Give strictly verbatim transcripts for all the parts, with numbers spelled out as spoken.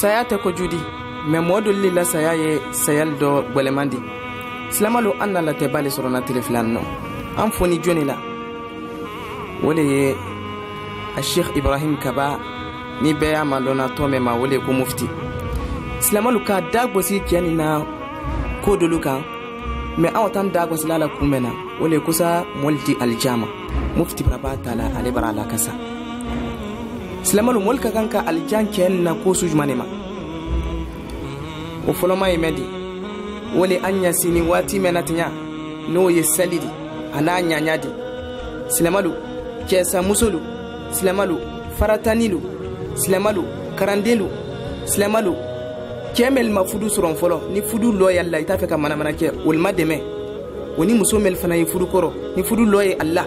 saya te ko judi me modul li la saya ye sayal do gbelemandi silamalu anna la te bale sorona teleflan no am foni joni la wole ye Sheikh Ibrahim Kaba ni beya mandona tome ma wole ko mufti silamalu ka dagbo si keni na ko dolu kan me awtan dagbo silala kumena wole kusa molti aljama mufti braba taala ale bara la kasa silamalu molka kanka aljan ken na ko sujmanema o foloma yemedi wole anya sini wati menatinya no ye salidi ana nyanyadi silamalu kesa musulu silamalu faratanilu silamalu karandelu silamalu kemel mafudu suron folo ni fudu loyal la itafe ka mana mana ke wol mademe woni musomel fana yi fudu koro ni fudu loye Allah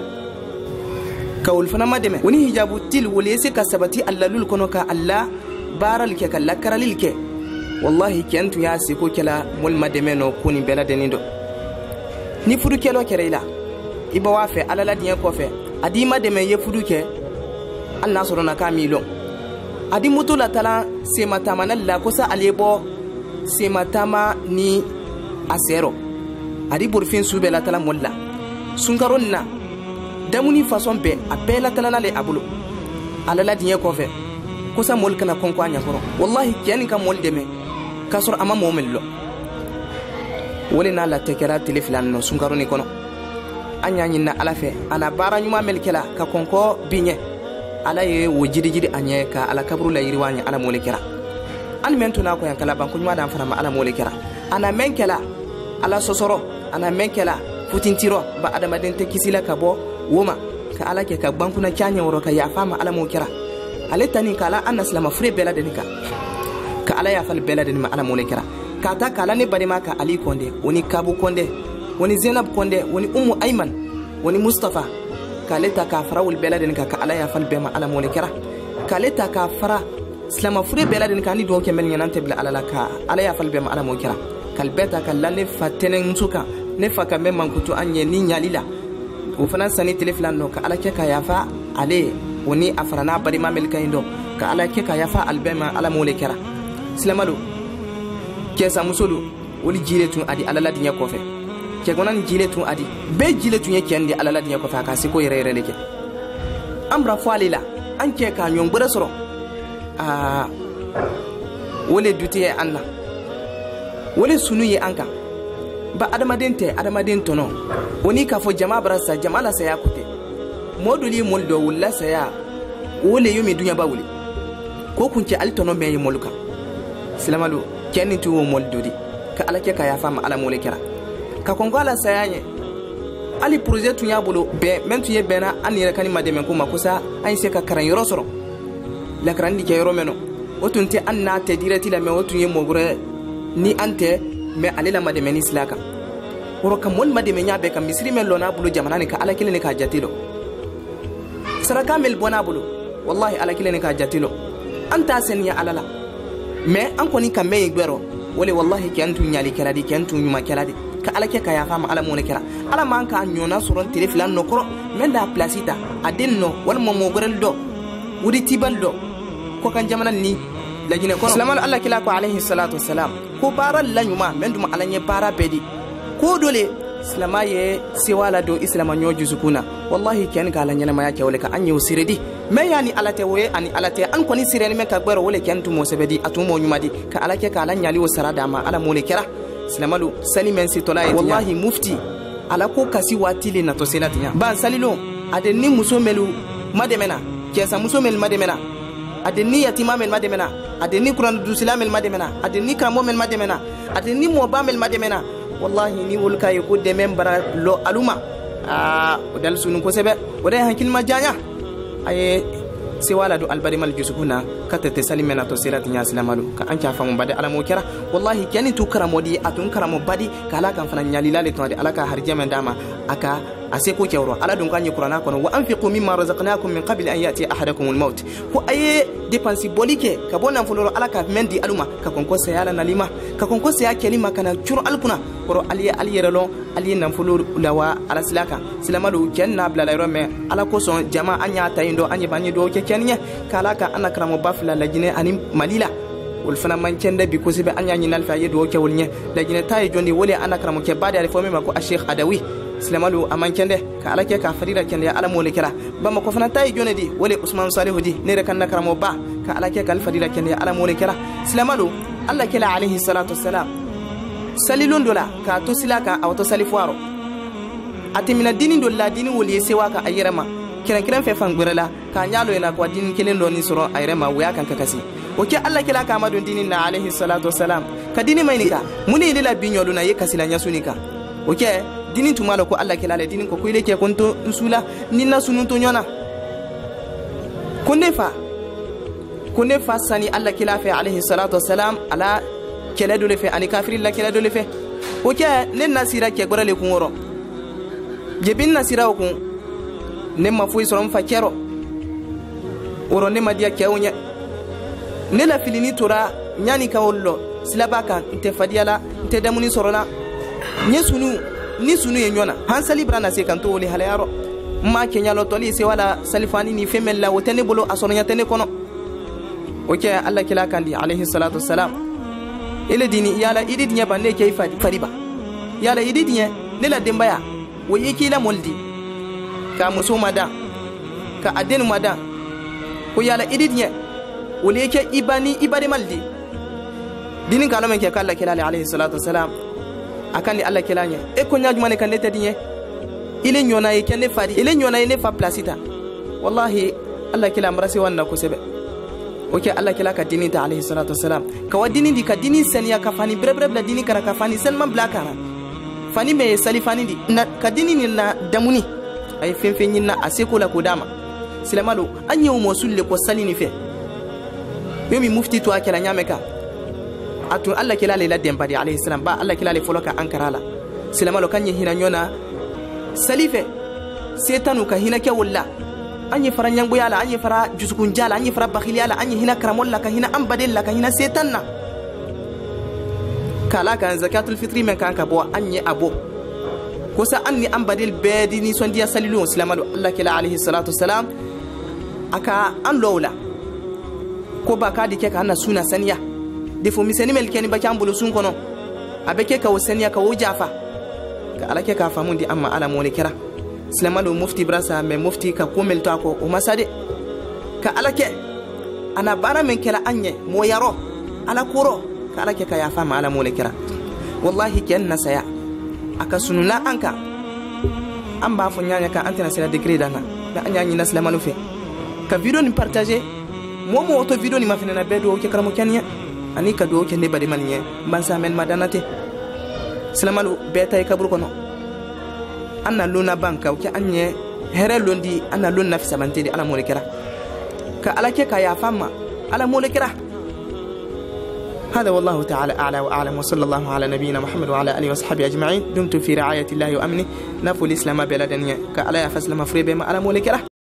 ka wol fana mademe woni hijabu til wol yesi ka sabati Allah lul kono ka Allah baral ke ka lakaralil ke wallahi kentu ya siko kala mol mademe no kuni bela denindo ni fudu kelo kereila iba wafe alala dinya ko fe adi mademe ye fudu ke Allah sorona ka milo adi mutula tala sematama na la kosa alebo sematama ni asero adi burfin sube la tala molla sunkaronna damuni façon be apela tala na le abulo alala dinya ko fe kosa mol kana konko anya koro wallahi kiyani ka mol deme kasor ama momello wole na la tekera teleflan no sunkaroni kono anya nyina alafe ana bara nyuma melkela ka konko binye ala ye wo jidi jidi anye ka ala kabru la yirwanya ala molekera an mento na ko yan kala ban ko nyuma dan fara ala molekera ana menkela ala sosoro ana menkela futintiro ba adama den te kisila ka bo woma ka ala ke ka banku na kyanya woro ka ya fama ala molekera aletani kala anna salama fure bela denika ka ala ya fal bela denima ala molekera ka ta kala ne barima ka ali konde woni kabu konde woni zainab konde woni ummu ayman woni mustafa kaleta ka fara wul beladin ka ka ala ya fal bema ala molekera kaleta ka fara islama fure beladin ka ni do ke men yanante bla ala ka ala ya fal bema ala molekera kalbeta kalane fatenen suka ne faka men mankutu anye ni nyalila o fana sani teleflan no ka ala ke ka yafa ale woni afrana bari ma melka indo ka ala ke ka yafa albema ala molekera islamalo kesa musulu woli jiretun adi ala la dinya kofe ke gonan jiletun adi be jiletun yake andi alala dinya ko fa ka siko yere yere leke amra falila anke ka nyon bura soro ah wole dutiye anna wole sunu ye anka ba adamaden te adamaden tono woni ka fo jama barasa jama la saya kute moduli moldo wulla saya wole yumi dunya ba wuli ko kunce altono me yi moluka silamalu kenni tu moldodi ka alake ka ya fama ala molekera ka kongola sayanye ali projet tun ya bolo be mentu ye bena an yere kani mademe ko makusa an se ka karan yoro soro la karan di ke yoro meno otunte an na te direti la me otun ye mogure ni ante me ale la mademe ni slaka woro ka mon mademe nya be ka misri men lona bulu jamana ni ka ala kile ni ka jatilo saraka mel bona bulu wallahi ala kile ni ka jatilo anta sen ya alala me an koni ka me gbero wole wallahi ke antu nyali keladi ke antu nyuma keladi ka ala ke ka ya fama ala mona kera ala man ka nyona suron teleflan no koro men da placita adenno wal mo mogorel do wudi tibal do ko kan jamana ni lajine ko salamu Allah kila ko alayhi salatu wassalam ko baral la nyuma men dum ala nye bara bedi ko dole islama ye siwala do islama nyoju sukuna wallahi ken ka ala nyana ma yake wole ka anyo siredi me yani alate we ani alate an koni sireni me ka gbero wole ken tumo sebedi atumo nyumadi ka ala ke ka ala nyali wo sarada ma ala mona kera silamalu sali men si tola wallahi mufti ala ko kasi watili na to selatinya ban salilo adenni musomelu mademena kesa musomel mademena adenni yatima mel mademena adenni kuran du silamel mademena adenni kamo mel mademena adenni mobamel mademena wallahi ni wulka yiko de membara lo aluma ah dal sunu ko sebe wada hankil majanya aye se wala do albari mal jusukuna katete salimena to sirati nya silamalu ka anka famu bade ala mo kera wallahi keni tu karamodi atun karamo badi kala kan fana nyali lale to ala ka harje men dama aka ase ko kewro ala dun kanyi qur'ana kono wa anfiqu mimma razaqnakum min qabli an yati ahadakum al-maut ko aye dépense bolike ka bonan fuloro ala ka mendi aluma ka konko se yala nalima ka konko se ya kelima kana churu alkuna koro aliye aliyerelo aliye nan fuloro lawa ala silaka silamalu kenna bla la rome ala ko son jama anya tayindo anye banyi do ke kenye kala ka ana karamo bafla lajine ani malila والفنا من كندا بكوسبة أن يعني نالف عيد وكولنيا لكن تاي جوني ولي أنا كرم كبار على فمي ماكو الشيخ أدوي سلمالو أمان كندا كعلى كي كفريرة كندا على مولكرا بما كفنا تاي جوني دي ولي عثمان صالح دي نير كنا كرم وبا كعلى كي كالفريرة كندا على مولكرا سلمالو الله كلا عليه الصلاة والسلام سليلون دولا كاتوسلا كا أو تسلفوارو أتمنى الدين دولا دين ولي سواك أيرما kiran kiran fe fangurala ka nyalo ina kwa dinin kelen do ni soro ayrema wuya kan kakasi oke Allah kila ka madun dinin na alaihi salatu wassalam ka dini mai nika muni ila binyolu na yekasi la nyasunika oke dinin tumalo ko Allah kila le dinin ko ko ile ke konto nsula ninna sunun to nyona kunne fa kunne fa sani Allah kila fe alaihi salatu wassalam ala kala do le fe ani kafiri la kala do le fe oke nen nasira ke gorale kun woro jebin nasira kun nema fuyi soron fa kero oro nema dia kewnya nela filini tora nyani ka wollo silabaka inte fadiala inte damuni sorona nyesunu ni sunu yenyona hansali brana se kanto woli halayaro ma kenya lo toli se wala salifani ni femella wotene bolo asonya tene kono oke Allah kila kandi alayhi salatu wassalam ile dini yala idid nya bande kay fadi fadiba yala idid nya nela dembaya wo yekila moldi ka muso mada ka adenu mada ko yala idid nye wole yake ibani ibadi maldi dinin kala men ke kala kelale alayhi salatu wassalam akandi Allah kelanya e ko nyaaju mane kan nete dinye ile nyona yake ne fadi ile nyona ne fa placita wallahi Allah kila marasi wanna ko sebe oke Allah kila ka dinin ta alayhi salatu wassalam ka wadini di ka dinin saniya ka fani brebre bla dinin kara ka fani selman blakara fani me salifani di na ka dinin na damuni ay fenfen yinna aseko la kodama silamalo anye o mosulle ko salini fe yomi mufti to akela nyameka atu Allah kila le la dembadi alayhi salam ba Allah kila le foloka ankarala silamalo kanye hina nyona salife setanu ka hina ke walla anye fara nyangbo yala anye fara jusukun jala anye fara bakhili yala anye hina karamolla ka hina ambadella ka hina setanna kala kan zakatul fitri men kan ka bo anye abo kosa anni ambadil bedi ni son dia salilu islamadu Allah kila alayhi salatu wassalam aka an lawla ko baka dike ka na suna saniya defo miseni melkeni baka ambulu sun kono abeke ka wasaniya ka wujafa ka alake ka famundi amma ala moni kira islamadu mufti brasa me mufti ka komel to ko o masade ka alake ana bara men kala anye mo yaro ala kuro ka alake ka ya fama ala moni kira wallahi kenna saya aka sununa anka an ba fu nyanya ka antena sila degré dana da anya nyina slamanu fe ka video ni partager mo mo to video ni mafina na bedo ke karamo kenya ani ka do ke ne badi malnye ban sa men madanate slamalu beta e kabur kono anna luna banka ke anye here londi anna luna fi samantedi ala molekera ka alake ka ya fama ala molekera. هذا والله تعالى أعلى وأعلم وصلى الله على نبينا محمد وعلى آله وصحبه أجمعين دمتم في رعاية الله وأمنه نفو الإسلام بلدنيا كألا يفسلم فريبما على مولكرة.